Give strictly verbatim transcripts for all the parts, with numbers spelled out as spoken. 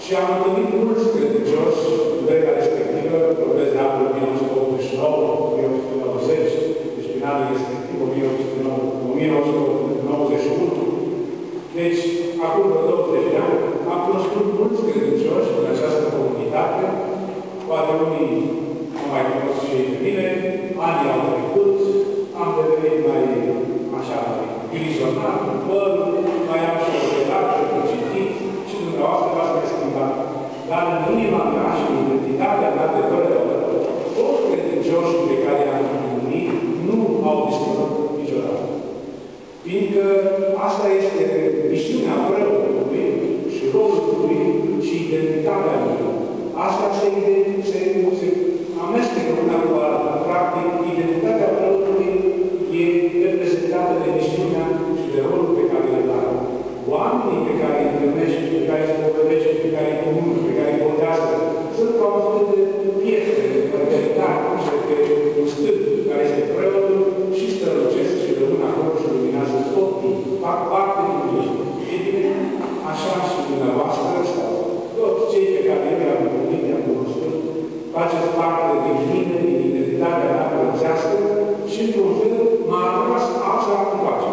Și am întâlnit mulți credincioși în vremea respectivă, vorbesc de anul o mie nouă sute optzeci și nouă, o mie nouă sute nouăzeci, deci prin anul respectiv, o mie nouă sute nouăzeci și unu. Deci, acum vreo douăzeci de ani, am cunoscut mulți credincioși în această comunitate, poate unii nu mai cunosc și ei pe mine, anii au trecut, am devenit mai, așa, grijionat, în păr, mai am și o relație, o citit, și dumneavoastră v-ați mai schimbat. Dar în inima mea și în identitatea mea de părere, toți credincioșii pe care i-am întâlnit nu au dispărut niciodată. Fiindcă asta este misiunea preotului și rolul lui și identitatea lui. Asta se, se, se amestecă una cu alta. Practic, identitatea preotului e reprezentată de misiunea și de rolul pe care le are. Oamenii pe care îi întâlnești, pe care îi spovedești, pe care îi comunici, pe care îi vorbească, sunt ca un fel de pietre, de părgeritate, și pe un stâlp care este preotul și strălucesc și rămân acolo și luminează tot timpul. Fac parte din lui. E bine, așa și dumneavoastră, sau toți cei pe care eu i-am întâlnit, i-am cunoscut, faceți parte din mine, din identitatea mea părățească și, într-un fel, m-a rămas așa în pace.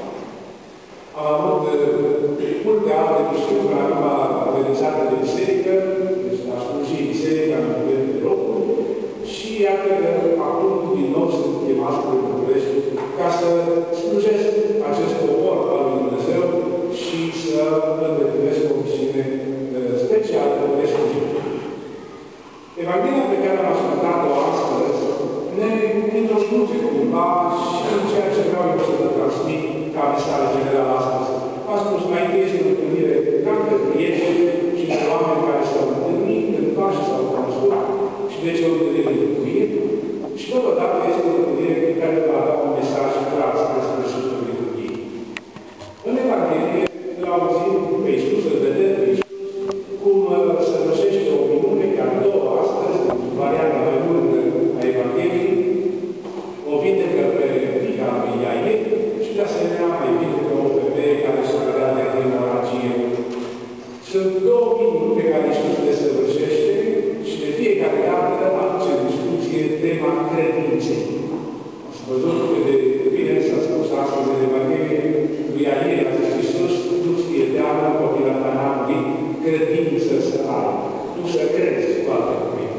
Am avut multe alte misiuni care am organizate de biserică, deci a slujit biserica în diferite locuri și iată că acum din nou sunt chemat spre București ca să slujesc acest popor al lui Dumnezeu și să îndeplinesc o misiune specială de slujire. Evanghelia pe care am ascultat-o astăzi ne introduce cumva și în ceea ce vreau eu să vă transmit ca mesaj general astăzi. Am spus, mai întâi este o întâlnire ca între prieteni și de oameni care s-au întâlnit cândva și s-au cunoscut și deci o întâlnire de bucurie și totodată este o întâlnire care va da un mesaj clar spre sfârșitul liturgiei. În Evanghelie îl auzim pe Iisus, îl vedem pe Iisus, cum săvârșește o minune, chiar două astăzi, varianta mai lungă a Evangheliei, o vindecă pe fiica lui Iair și de asemenea mai vindecă o femeie care se cădea de hemorragie. Sunt două minuni pe care Iisus le săvârșește și de fiecare dată aduce în discuție tema credinței. Ați văzut cât de bine s-a spus astăzi în Evanghelie lui Iair, a zis Iisus, nu-ți fie teamă, copila ta n-a credință să ai. Tu să crezi cu alte cuvinte.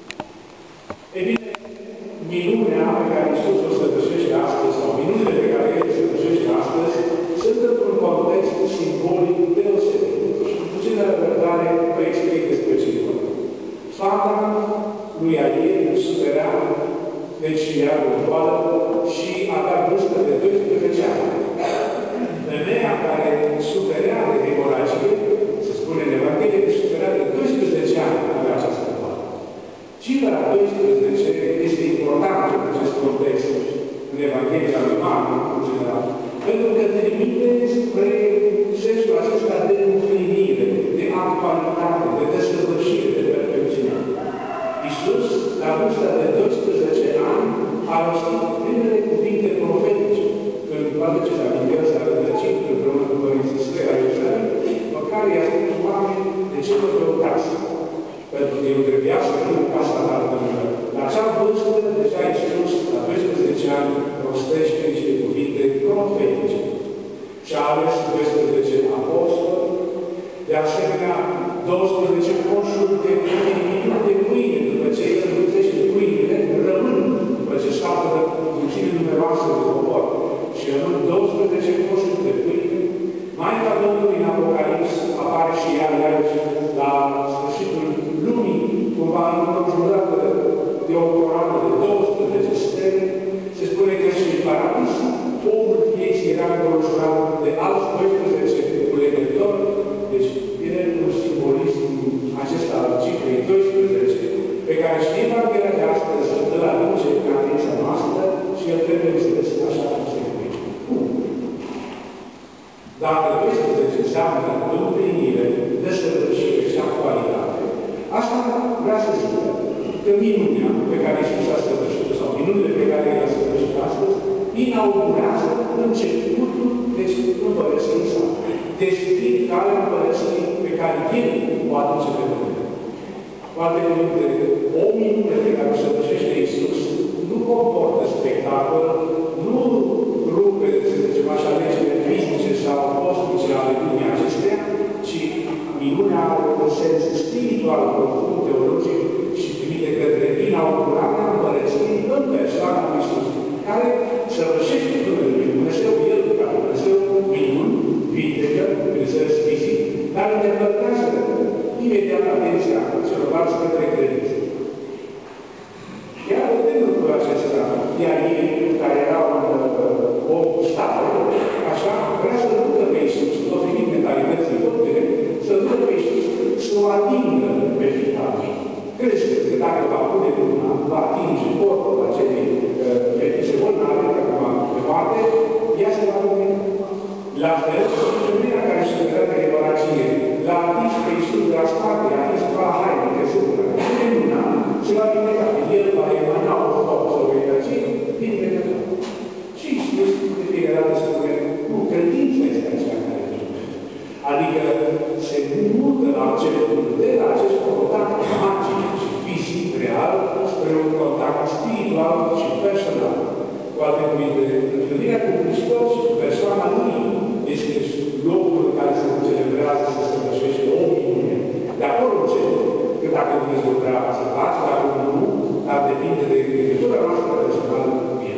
E bine, minunea pe care Iisus o săvârșește astăzi, sau minunile pe care El o săvârșește astăzi, sunt într-un context simbolic deosebit. Și cu puțină răbdare vă explic despre ce e vorba. Fata lui Iair suferea, deci era o boală și avea vârstă de doisprezece ani. Femeia care suferea de hemoragie, se spune în Evanghelie că suferea de doisprezece ani avea această boală. Cifra doisprezece este importantă în acest context, în Evanghelia lui Marcu, în general, pentru că trimite spre sensul acesta de împlinire, de actualitate, de desăvârșire, de perfecțiune. Iisus, la vârsta de doisprezece ani, a rostit primele cuvinte profetice. Când vă aduceți aminte, s-a rădăcit împreună cu părinții săi la Ierusalim, măcar i-a spus oameni de ce vă căutați. Pentru că el trebuia să fie în casa Tatălui. La acea vârstă, deja Iisus, la doisprezece ani, rostește niște cuvinte profetice. Și a ales doisprezece apostoli, de asemenea, douăsprezece coșuri de pâine, de pâine, după ce el învârtește pâinile, rămân, după ce scoată puține numeroase de popor. Și rămân douăsprezece coșuri de pâine. Maica Domnului în Apocalips apare și ea iarăși la sfârșitul lumii, cumva înconjurată de o coroană de douăsprezece stele. Se spune că și în paradis, omul vieții era înconjurat de alți doisprezece culegători. Deci, vine un simbolism acesta al cifrei doisprezece, pe care și Evanghelia de astăzi îl aduce în atenția noastră și el trebuie înțeles așa cum se numește. Dacă doisprezece înseamnă împlinire, desăvârșire și actualitate, asta vrea să zică că minunea pe care Iisus a săvârșit, sau minunile pe care le-a săvârșit astăzi, inaugurează începutul deci împărăției sale. Deschid calea împărăției pe care El o aduce Cu alte cuvinte, o minune pe care o săvârșește Iisus nu comportă spectacol, nu rupe, să zicem așa, legile fizice sau cosmice ale lumii acesteia, ci minunea are un sens spiritual, profund, teologic și trimite către inaugurarea împărăției în persoana lui Iisus, care săvârșește numele lui Dumnezeu, El, ca Dumnezeu, minuni, vindecă, Dumnezeu fizic, dar îndepărtează imediat atenția celorlalți către credință. Iar de lucrul acesta, iar ei, care erau o stare, așa, vrea să ducă pe Iisus, potrivit mentalității doctrine, să ducă pe Iisus să o atingă pe fica lui. Credeți că dacă va pune luna, va atinge corpul acelei fetițe bolnave, dacă va departe, ea se va pune. La fel, femeia care se vedea de reparație, l-a atins pe Iisus de la spate, a atins la haine, de supără. Pune luna, se va vindeca. El va emana o foc sau o energie, vindecă. Și Iisus, de fiecare dată, spune, nu, credința este aceea care vine. Adică se mută la acele de la acest contact magic și fizic, real, spre un contact spiritual și personal. Cu alte cuvinte, întâlnirea cu Hristos și cu persoana Lui este locul în care se celebrează, se săvârșește o minune. De acolo începe. Că dacă Dumnezeu vrea să faci, dacă nu, dar depinde de legătura noastră personală cu El.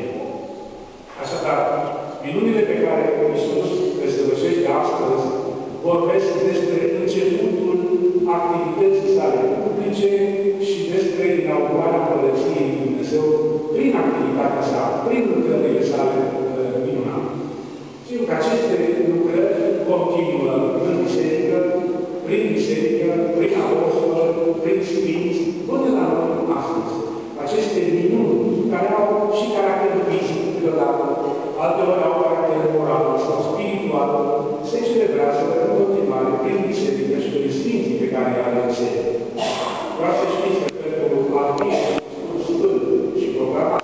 Așadar, minunile pe care Iisus le săvârșește astăzi vorbesc despre începutul activității sale publice și despre inaugurarea Împărăției lui Dumnezeu prin activitatea sa, prin lucrările sale minunate. Știu că aceste lucrări continuă în biserică, prin biserică, prin apostoli, prin sfinți, până la noi astăzi. Aceste minuni, care au și caracter fizic câteodată, alteori au caracter moral sau spiritual, se celebrează în continuare prin biserică și prin sfinții pe care i-a biserică. Vreau să știți că pentru artist, sfânt și programat,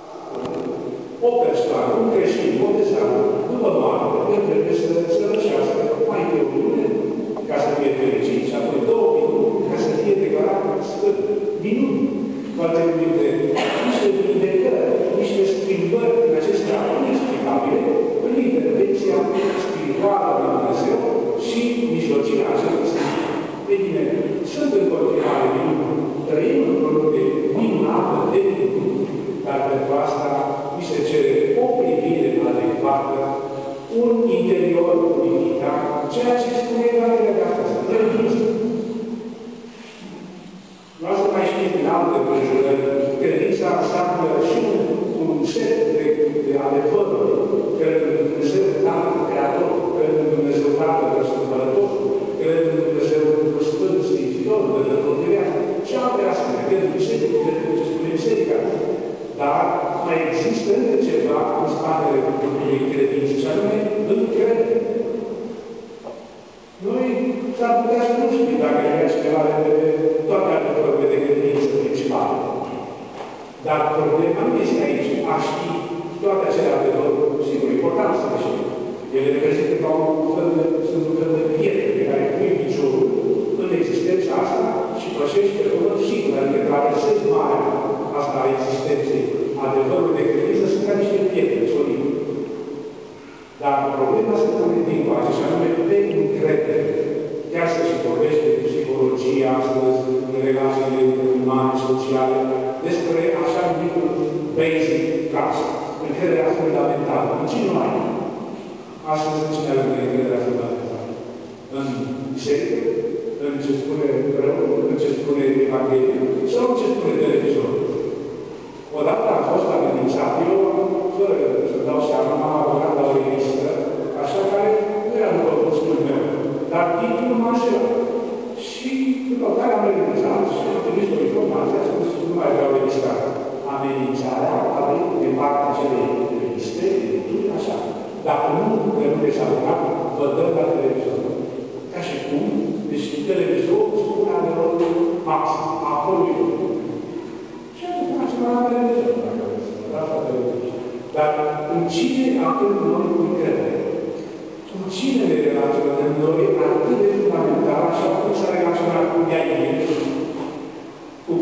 o persoană, un creștin, botezat, după moarte, el trebuie să săvârșească mai pe o minune ca să fie fericit și apoi două minuni ca să fie declarat sfânt. Minuni. Cu alte cuvinte, niște vindecări, niște schimbări în acestea inexplicabile, prin intervenția spirituală lui Dumnezeu și mijlocirea acestui sfânt. Ei bine, sunt în continuare minuni. Trăim într-o lume minunată de minuni, dar pentru asta mi se cere o privire adecvată, un interior purificat, ceea ce spune Evanghelia de astăzi, credință. Vreau să mai știți din alte împrejurări, credința înseamnă și un, un set de, de adevăruri, cred în Dumnezeu Tatăl Creator, cred în Dumnezeu Tatăl Răscumpărător, cred în Dumnezeu Sfânt Sfințitor, Dătător de viață, și alte asemenea, cred în biserică, cred în ce spune biserica. Dar mai există încă ceva în spatele unei credințe, și anume încredere. Noi s-ar putea să nu știm dacă e cineva de toate adevărurile de credință principale. Dar problema nu este aici a ști toate acele adevăruri, sigur, important să le știm. Ele reprezintă ca un fel de, sunt un fel de pietre pe care pui piciorul în existența asta și pășește până sigur, adică traversezi marea asta a existenței. Adevărul de credință sunt ca niște pietre solide. Dar problema se pune din coace, și anume de încredere. Chiar să se vorbește de psihologie astăzi, în relațiile umane, sociale, despre așa numitul basic trust, încrederea fundamentală. În cine nu ai? Astăzi în cine are încrederea fundamentală? În biserică? În ce spune rău? În ce spune Evanghelia? Sau în ce spune televizorul? Odată am fost amenințat, eu, fără să dau seama, m-am avocat la o revistă, așa care nu era după gustul meu, dar titlul m-a înșelat. Și după care am renunțat și am trimis o informație, am spus, nu mai vreau revista. Amenințarea a venit de partea acelei reviste, așa. Dacă nu rămâneți avocat, vă dăm la televizor. Ca și cum, deci televizorul spune adevărul maxim, acolo e. Dar în cine avem noi încredere? Cu cine ne relaționăm noi atât de fundamental, așa cum s-a relaționat cu Iair, cu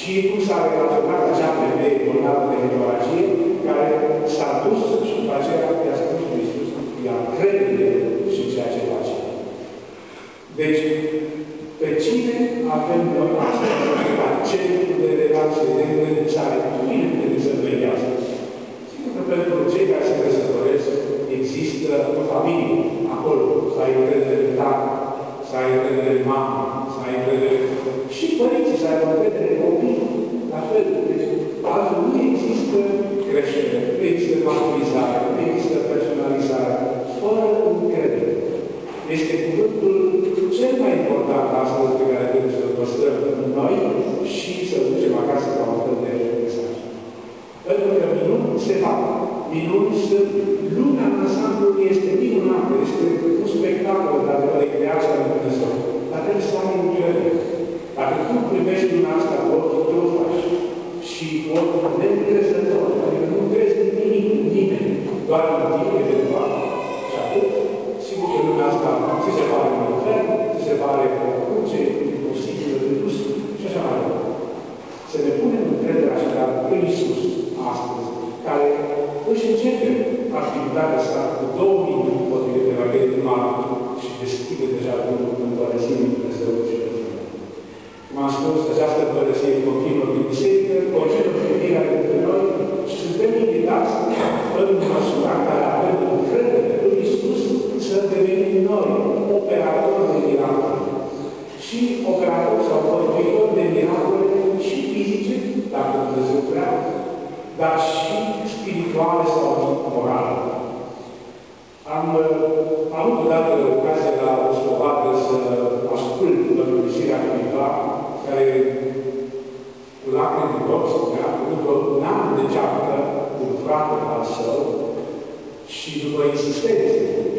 și cum s-a relaționat acea femeie bolnavă de hemorragie, care s-a dus și după aceea i-a spus lui Iisus, ea crede și ceea ce face. Deci, pe cine avem noi astăzi la ce tip de relație, de învățare, cine trebuie să veghească? Sigur că pentru cei care se căsătoresc există o familie acolo, să ai încredere în tată, să ai încredere în mamă, să ai încredere și părinții, să ai încredere în copii. La fel, deci, altfel nu există creștere, nu există maturizare, nu există personalizare, fără încredere. Este cuvântul cel mai important astăzi pe care trebuie să-l păstrăm în noi și să-l ducem acasă ca un fel de mesaj. Pentru că minuni se fac. Minuni sunt. Lumea în ansamblu este minunată, este un spectacol de la creația lui Dumnezeu. Dar trebuie să ai încredere. Dacă tu primești din asta ochii tău faci și ochii neîncrezător, adică nu crezi în nimic, în nimeni, doar în tine, eventual, și atât, sigur că lumea asta ți se pare un infern, ți se pare o ce imposibil de dus și așa mai departe. Să ne punem încrederea așa în Iisus astăzi, care își începe activitatea sa cu două minuni potrivit Evangheliei Marcu și deschide deja drumul în Părăsiei lui Dumnezeu și de Dumnezeu. Cum am spus, această Părăsie continuă din biserică, continuă fiecare dintre noi și suntem invitați în măsura în care avem încredere în Iisus să devenim noi operatori de miracole. Și operatori sau făptuitori de miracole și fizice, dacă Dumnezeu vrea, dar și spirituale sau morale. Am avut odată ocazia la o slovată să ascult mărturisirea cuiva care, cu lacrimi de loc, spunea că după un an de ceartă cu un frate al său și după insistențe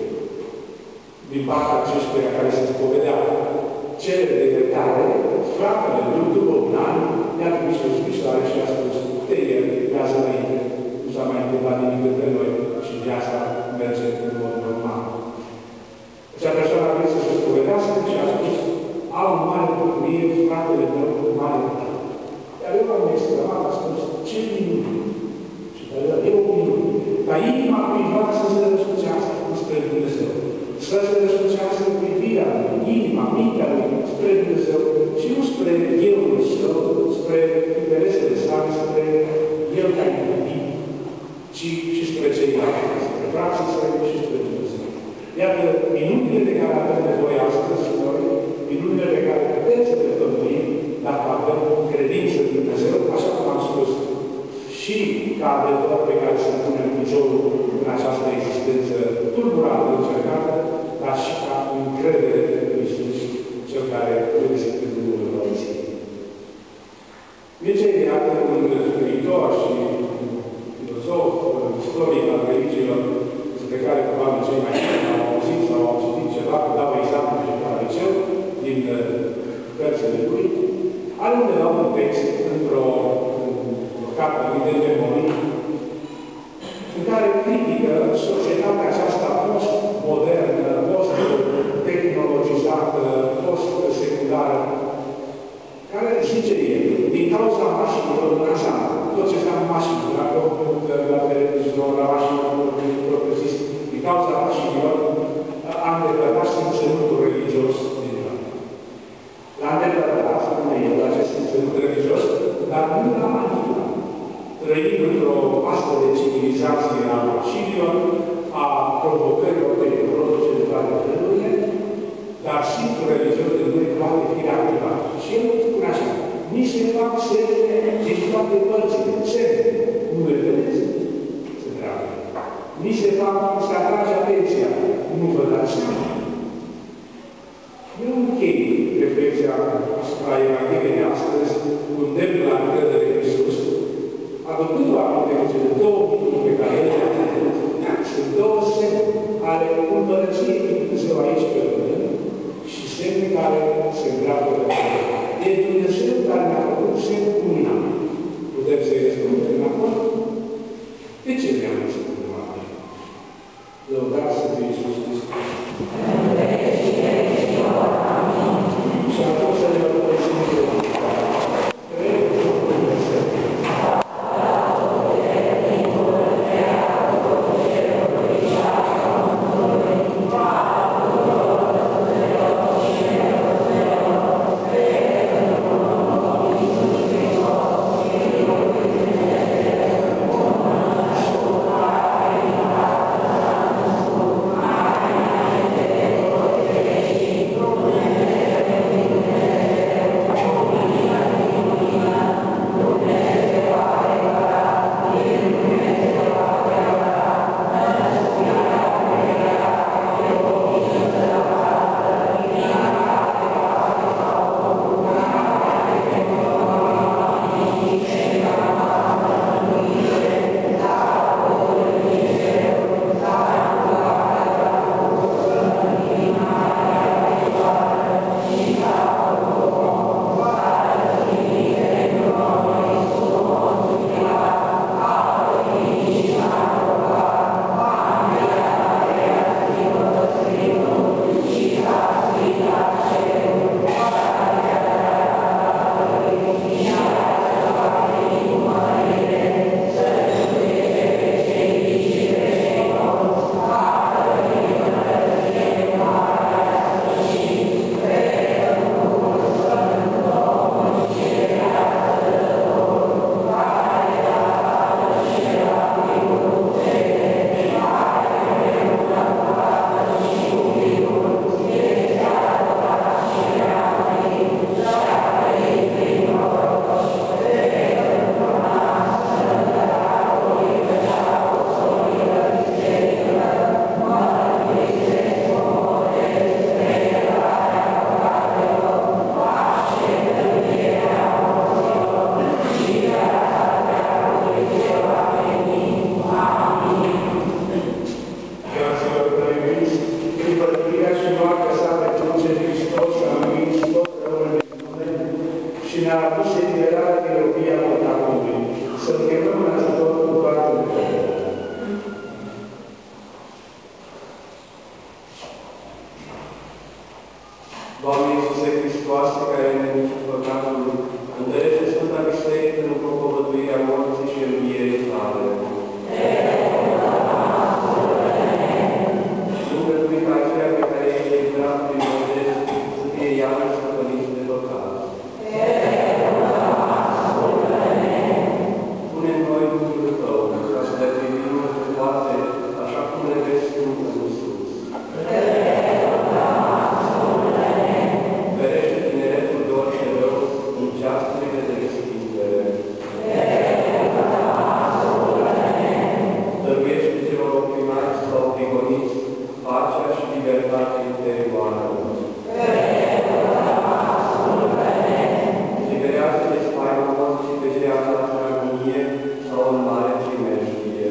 din partea acestuia care se spovedea cele de iertare, fratele lui, după un an, ne-a trimis o scrisoare și a spus, te ieri, viața înainte, nu s-a mai întâmplat nimic între noi și viața merge în mod normal. Acea persoană a venit să se spovedească și a spus, au un mare bucurie, fratele meu, un mare bucurie. Iar eu am exclamat, a spus, ce minune! Și pe el, e o minune. Ca inima cuiva să se răscucească spre Dumnezeu. Să se răscucească privirea, inima, mintea lui spre Dumnezeu și nu spre euul său, spre interesele sale, spre el ca individ, ci și spre ceilalți, spre frații săi și spre Dumnezeu. Iată, minunile de care avem nevoie astăzi noi, minunile pe care putem să le făptuim, dacă avem credință în Dumnezeu, așa cum am spus, și ca adevăr pe care să punem piciorul în această existență tulburată, încercată, dar și ca încredere în Iisus, cel care trebuie să fie drumul Mărăției. Mircea Eliade, un scriitor și filozof, istoric al religiilor, despre care probabil cei mai bine au auzit sau au citit ceva, că dau examen de Pariseu, din cărțile lui, are undeva un text într-o carte de memorie, în care critică societatea aceasta post-modernă, post-tehnologizată, post-seculară, care zice el, din cauza mașinilor în ansamblu, tot ce înseamnă mașină, la computer, la televizor, la mașină, propriu-zis, din cauza mașinilor, am depărtat simțământul religios din noi. L-am depărtat, spune el, acest simțământ religios, dar nu l-am manipulat. Trăim într-o astfel de civilizație a mașinilor, a provocărilor tehnologice de toate felurile, dar simțul religios de noi poate fi reactivat. Și el spune așa, ni se fac semne din toate părțile, semne. Nu le vedeți? Se treabă. Ni se fac, se atrage atenția. Nu vă dați seama. Eu închei reflexia asupra Evangheliei de astăzi, cu îndemn la încredere în Iisus, adăugându-o aminte cu cele două minuni pe care ele le-a făcut, sunt două semne ale împărăției lui Dumnezeu aici pe pământ și semne care se îndreaptă pe pământ. E Dumnezeu care ne-a făcut semne luminat. Putem să-i răspundem acum? De ce ne-am răspundem acum? Lăudați să fie Iisus Hristos. Și atunci să ne răspundem. Cred ne-a adus eliberarea din robia păcatului, să-L chemăm în ajutor cu toată lucrurile. Doamne Iisuse Hristoase, care ne duce păcatul, întărește Sfânta Biserică în propovăduirea morții și învierii Tale. Și îngădui ca aceea pe care ei le-ai dat prin Moise să fie iarăși stăpâniți de păcat. Pune în noi Duhul Tău, ca să le privim pe toate, așa cum le vezi Tu în sus. Ferește tineretul de orice rău în ceasurile de respingere. Dăruiește celor oprimați sau prigoniți pacea și libertatea interioară. Liberează de spaima morții pe cei aflați în agonie sau în mare primejdie.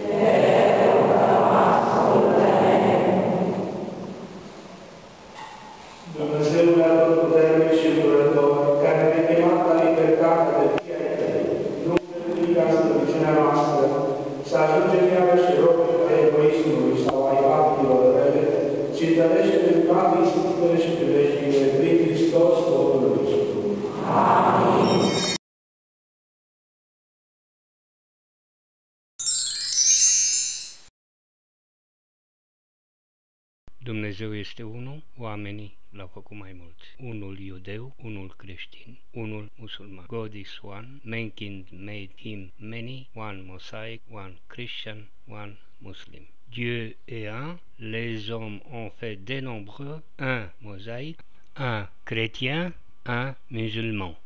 Dumnezeul Atotputernic și Îndurător, care ne-a chemat la libertate de fiecare, nu îngădui ca slăbiciunea noastră, să ajungem iarăși robii ai egoismului sau ai faptelor rele, ci întărește prin toate instituțiile și privilegiile prin Hristos, Domnul nostru. Amin. Dumnezeu este unul, oamenii l-au făcut mai mulți. Unul iudeu, unul creștin, unul musulman. God is one, mankind made him many, one Mosaic, one Christian, one Muslim. Dieu est un, les hommes ont fait des nombreux, un mosaïque, un chrétien, un musulman.